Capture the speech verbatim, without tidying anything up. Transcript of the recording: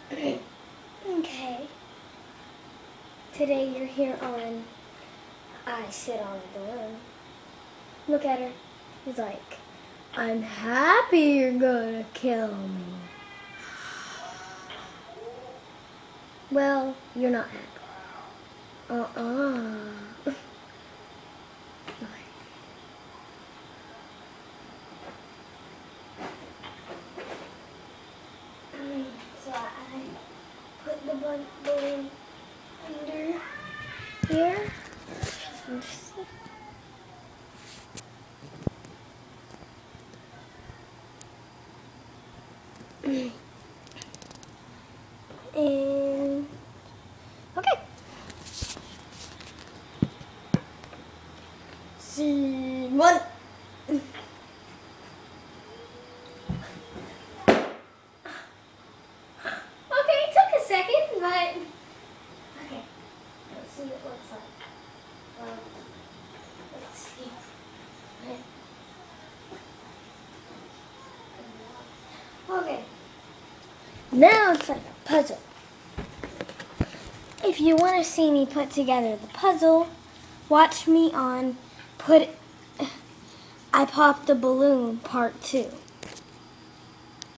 Okay. Today you're here on I Sit on a Balloon. Look at her. She's like, I'm happy you're gonna kill me. Well, you're not happy. Uh-uh. So I put the balloon under here. And okay. See one. Okay, it took a second, but okay. Let's see what it looks like. Um, let's see. Okay. Now it's like a puzzle. If you want to see me put together the puzzle, watch me on Put I Popped a Balloon Part two.